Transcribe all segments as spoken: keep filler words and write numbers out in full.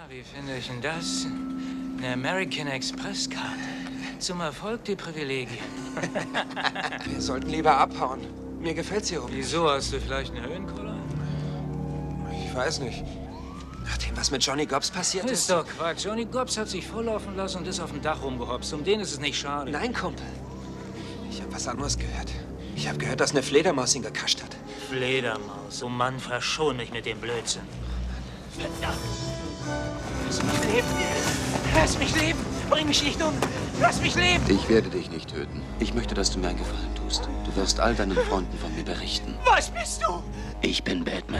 wie finde ich denn das? Eine American Express-Karte. Zum Erfolg die Privilegien. Wir sollten lieber abhauen. Mir gefällt's hier oben. Wieso? Hast du vielleicht eine Höhenkoller? Ich weiß nicht. Nach dem, was mit Johnny Gobbs passiert ist. Ist doch Quatsch. Johnny Gobbs hat sich volllaufen lassen und ist auf dem Dach rumgehopst. Um den ist es nicht schade. Nein, Kumpel. Ich habe was anderes gehört. Ich habe gehört, dass eine Fledermaus ihn gekascht hat. Fledermaus. Oh Mann, verschon mich mit dem Blödsinn. Verdammt. Lass mich leben. Lass mich leben. Bring mich nicht um. Lass mich leben. Ich werde dich nicht töten. Ich möchte, dass du mir einen Gefallen tust. Du wirst all deinen Freunden von mir berichten. Was bist du? Ich bin Batman.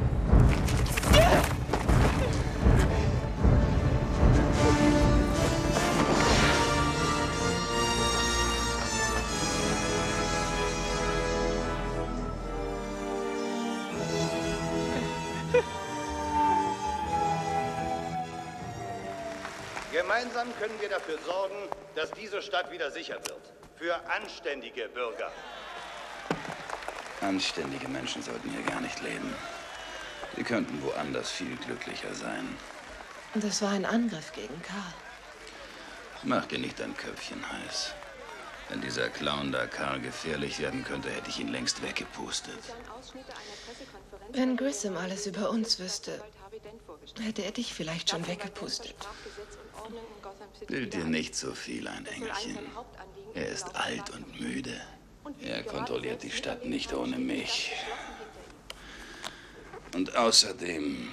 Gemeinsam können wir dafür sorgen, dass diese Stadt wieder sicher wird. Für anständige Bürger. Anständige Menschen sollten hier gar nicht leben. Sie könnten woanders viel glücklicher sein. Das war ein Angriff gegen Karl. Mach dir nicht dein Köpfchen heiß. Wenn dieser Clown da Karl gefährlich werden könnte, hätte ich ihn längst weggepustet. Wenn Grissom alles über uns wüsste, hätte er dich vielleicht schon weggepustet. Bild dir nicht so viel ein, Engelchen. Er ist alt und müde. Er kontrolliert die Stadt nicht ohne mich. Und außerdem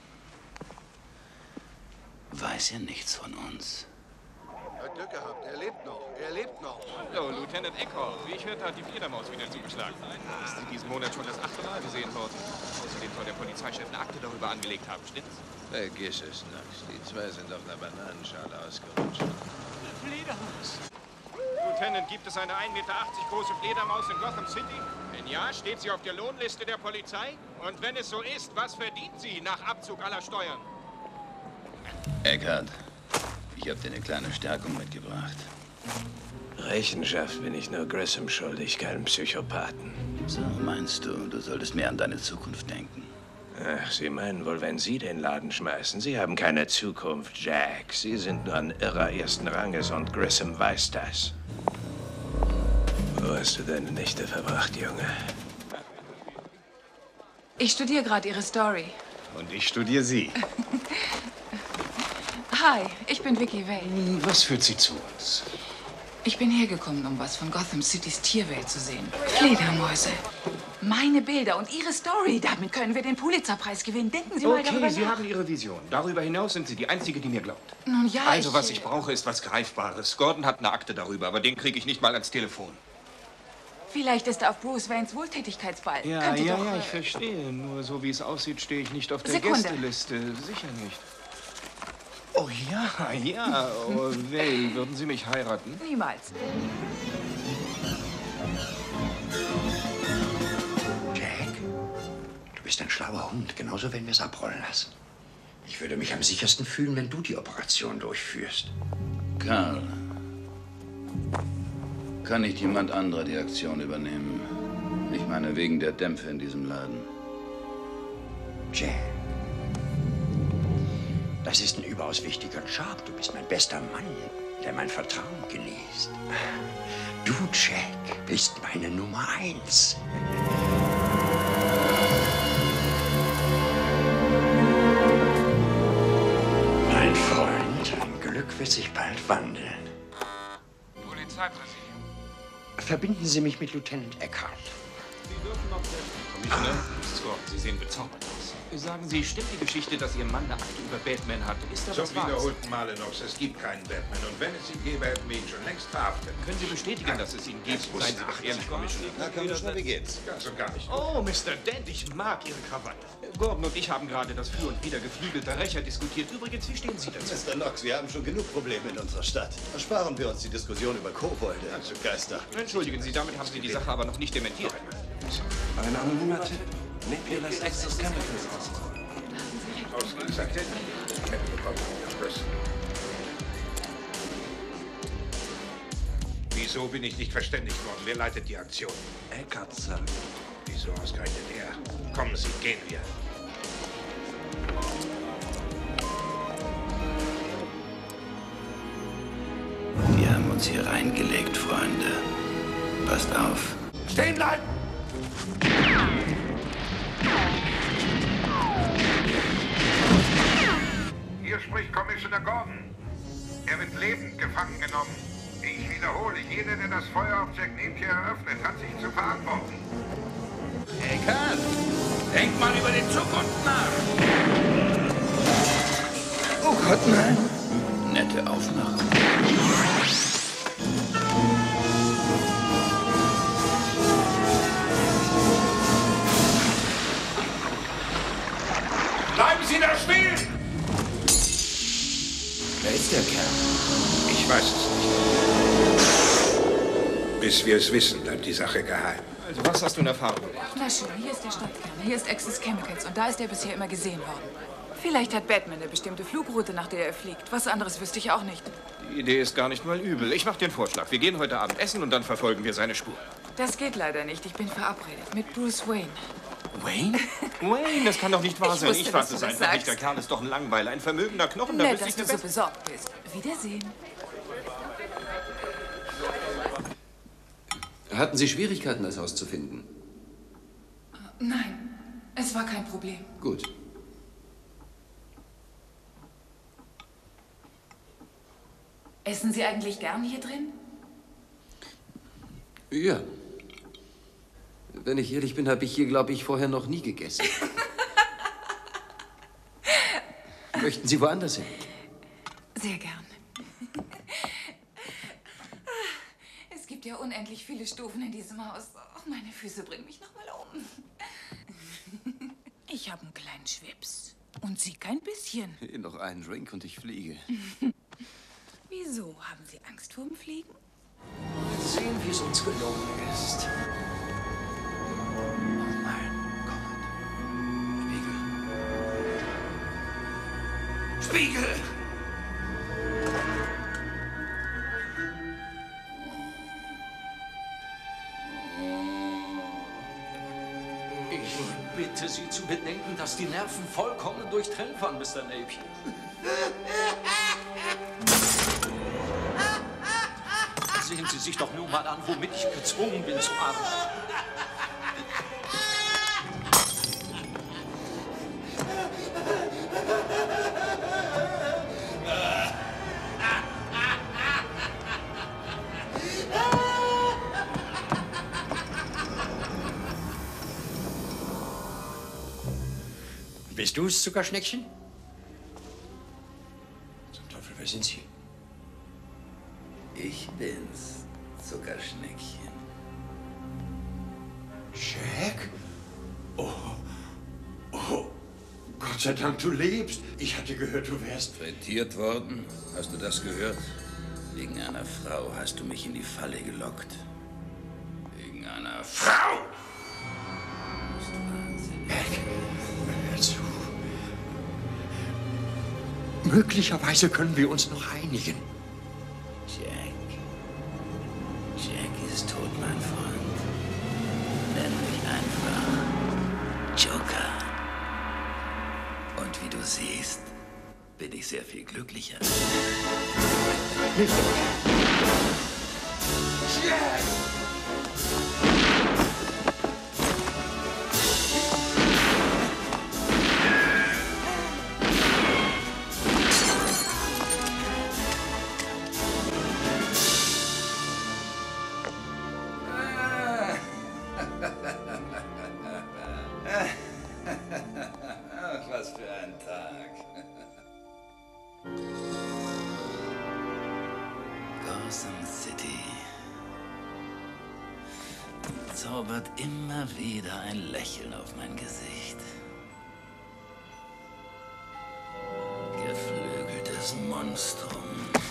weiß er nichts von uns. Er hat Glück gehabt. Er lebt noch. Er lebt noch. Hallo, Lieutenant Eckhoff. Wie ich hörte, hat die Fledermaus wieder zugeschlagen. Ist sie diesen Monat schon das achte Mal gesehen worden. Außerdem soll der Polizeichef eine Akte darüber angelegt haben, stimmt's? Vergiss es, Knox. Die zwei sind auf einer Bananenschale ausgerutscht. Fledermaus. Lieutenant, gibt es eine ein Meter achtzig große Fledermaus in Gotham City? Wenn ja, steht sie auf der Lohnliste der Polizei? Und wenn es so ist, was verdient sie nach Abzug aller Steuern? Eckhart, ich habe dir eine kleine Stärkung mitgebracht. Rechenschaft bin ich nur Grissom schuldig, keinem Psychopathen. So meinst du, du solltest mehr an deine Zukunft denken. Ach, Sie meinen wohl, wenn Sie den Laden schmeißen. Sie haben keine Zukunft, Jack. Sie sind nur ein Irrer ersten Ranges und Grissom weiß das. Wo hast du deine Nächte verbracht, Junge? Ich studiere gerade Ihre Story. Und ich studiere sie. Hi, ich bin Vicky Vale. Was führt sie zu uns? Ich bin hergekommen, um was von Gotham Citys Tierwelt zu sehen. Fledermäuse. Meine Bilder und Ihre Story. Damit können wir den Pulitzerpreis gewinnen. Denken Sie mal darüber Okay, Sie nach. haben Ihre Vision. Darüber hinaus sind Sie die Einzige, die mir glaubt. Nun ja, Also, ich, was ich brauche, ist was Greifbares. Gordon hat eine Akte darüber, aber den kriege ich nicht mal ans Telefon. Vielleicht ist er auf Bruce Waynes Wohltätigkeitsball. Ja, Könnte ja, doch, ja, äh, ich verstehe. Nur so wie es aussieht, stehe ich nicht auf der Sekunde. Gästeliste. Sicher nicht. Oh ja, ja. Oh, Vale, würden Sie mich heiraten? Niemals. Jack, du bist ein schlauer Hund. Genauso werden wir es abrollen lassen. Ich würde mich am sichersten fühlen, wenn du die Operation durchführst. Karl, kann nicht jemand anderer die Aktion übernehmen? Ich meine, wegen der Dämpfe in diesem Laden. Jack, das ist ein überaus wichtiger Job. Du bist mein bester Mann, der mein Vertrauen genießt. Du, Jack, bist meine Nummer eins. Mein Freund, dein Glück wird sich bald wandeln. Polizeipräsidium. Verbinden Sie mich mit Lieutenant Eckhart. Sie dürfen noch Commissioner, Mister Gordon, Sie sehen bezaubert aus. Sagen Sie, stimmt die Geschichte, dass Ihr Mann eine Akte über Batman hat? Ist das Zum was Wahres? wiederholten Male noch, es gibt keinen Batman. Und wenn es ihn gäbe, hätten wir ihn schon längst verhaftet. Können Sie bestätigen, dass es ihn gibt? Seien Sie doch ehrlich, Commissioner. Na, Commissioner, wie geht's? Ganz und gar nicht. Oh, Mister Dent, ich mag Ihre Krawatte. Gordon und ich haben gerade das Für und Wider geflügelter Rächer diskutiert. Übrigens, wie stehen Sie dazu? Mister Knox, wir haben schon genug Probleme in unserer Stadt. Ersparen wir uns die Diskussion über Kobolde. Also Geister. Entschuldigen Sie, damit haben Sie die Sache aber noch nicht dementiert. Ein anonymer Tipp. Nicholas Access Chemicals aus. Ausgezeichnet. Hätte bekommen. Chris. Wieso bin ich nicht verständigt worden? Wer leitet die Aktion? Eckhart, Sir. Wieso ausgerechnet er? Kommen Sie, gehen wir. uns hier reingelegt, Freunde. Passt auf. Stehen bleiben! Hier spricht Commissioner Gordon. Er wird lebend gefangen genommen. Ich wiederhole, jeder, der das Feuer auf Jack Napier eröffnet, hat sich zu verantworten. Hey, Karl, denk mal über die Zukunft nach. Oh Gott, nein. Nette Aufmachung. Bleiben Sie da stehen! Wer ist der Kerl? Ich weiß es nicht. Bis wir es wissen, bleibt die Sache geheim. Also, was hast du in Erfahrung gebracht? Na schön, hier ist der Stadtkern, hier ist Axis Chemicals und da ist er bisher immer gesehen worden. Vielleicht hat Batman eine bestimmte Flugroute, nach der er fliegt. Was anderes wüsste ich auch nicht. Die Idee ist gar nicht mal übel. Ich mache dir einen Vorschlag. Wir gehen heute Abend essen und dann verfolgen wir seine Spur. Das geht leider nicht. Ich bin verabredet mit Bruce Wayne. Wayne? Wayne, das kann doch nicht wahr Ich sein. wusste, Ich dass fasse du es das einfach nicht. Der sagst. Kerl ist doch ein Langweiler, ein vermögender Knochen. Da Nett, wüsste dass ich du eine so besorgt bist. Wiedersehen. Hatten Sie Schwierigkeiten, das Haus zu finden? Nein, es war kein Problem. Gut. Essen Sie eigentlich gern hier drin? Ja. Wenn ich ehrlich bin, habe ich hier, glaube ich, vorher noch nie gegessen. Möchten Sie woanders hin? Sehr gern. Es gibt ja unendlich viele Stufen in diesem Haus. Oh, meine Füße bringen mich noch mal um. Ich habe einen kleinen Schwips. Und Sie kein bisschen. Noch einen Drink und ich fliege. Wieso? Haben Sie Angst vor dem Fliegen? Sehen, wie es uns gelungen ist. Oh mein Gott. Spiegel! Spiegel! Ich bitte Sie zu bedenken, dass die Nerven vollkommen durchtrennt waren, Mister Napier. Sehen Sie sich doch nur mal an, womit ich gezwungen bin zu arbeiten. Bist du es, Zuckerschneckchen? Zum Teufel, wer sind Sie? Ich bin's, Zuckerschneckchen. Jack? Oh, oh, Gott sei Dank, du lebst. Ich hatte gehört, du wärst... Frittiert worden? Hast du das gehört? Wegen einer Frau hast du mich in die Falle gelockt. Wegen einer Frau! Du bist wahnsinnig. Hör zu. Möglicherweise können wir uns noch einigen. Jack. Jack ist tot, mein Freund. Nenn mich einfach Joker. Und wie du siehst, bin ich sehr viel glücklicher. Nicht Jack! Ach, was für ein Tag. Gotham City zaubert immer wieder ein Lächeln auf mein Gesicht. Geflügeltes Monstrum.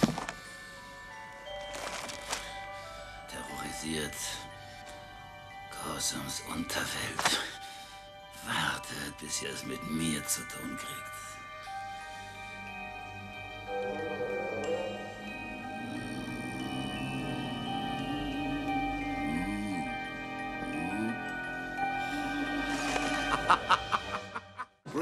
Terrorisiert Gothams Unterwelt. Wartet, bis ihr es mit mir zu tun kriegt.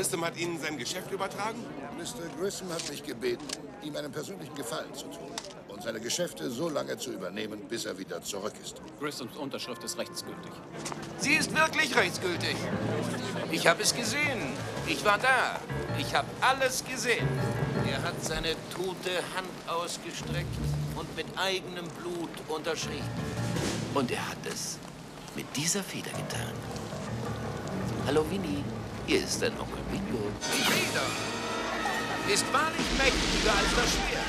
Grissom hat Ihnen sein Geschäft übertragen? Mister Grissom hat mich gebeten, ihm einen persönlichen Gefallen zu tun und seine Geschäfte so lange zu übernehmen, bis er wieder zurück ist. Grissoms Unterschrift ist rechtsgültig. Sie ist wirklich rechtsgültig. Ich habe es gesehen. Ich war da. Ich habe alles gesehen. Er hat seine tote Hand ausgestreckt und mit eigenem Blut unterschrieben. Und er hat es mit dieser Feder getan. Hallo, Winnie. Hier ist dein Onkel Bingo. Die Feder ist wahrlich mächtiger als das Schwert.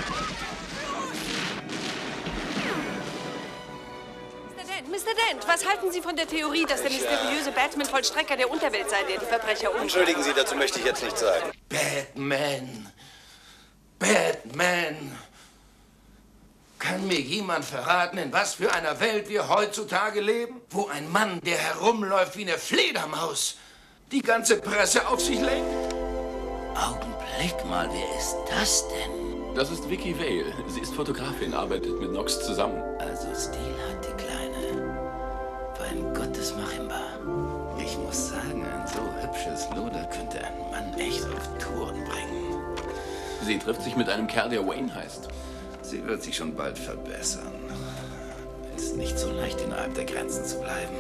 Mister Dent, was halten Sie von der Theorie, dass der mysteriöse Batman Vollstrecker der Unterwelt sei, der die Verbrecher umbringt? Entschuldigen Sie, dazu möchte ich jetzt nichts sagen. Batman. Batman. Kann mir jemand verraten, in was für einer Welt wir heutzutage leben? Wo ein Mann, der herumläuft wie eine Fledermaus, die ganze Presse auf sich lenkt? Augenblick mal, wer ist das denn? Das ist Vicky Vale. Sie ist Fotografin, arbeitet mit Knox zusammen. Also Stil hat die Kleine. Beim Gottes Machimba. Ich muss sagen, ein so hübsches Luder könnte einen Mann echt auf Touren bringen. Sie trifft sich mit einem Kerl, der Wayne heißt. Sie wird sich schon bald verbessern. Ist nicht so leicht, innerhalb der Grenzen zu bleiben.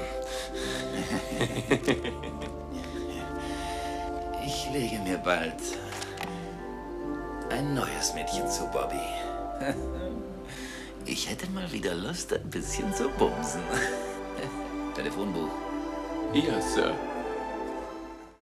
Ich lege mir bald ein neues Mädchen zu, Bobby. Ich hätte mal wieder Lust, ein bisschen zu bumsen. Telefonbuch. Hier, Sir.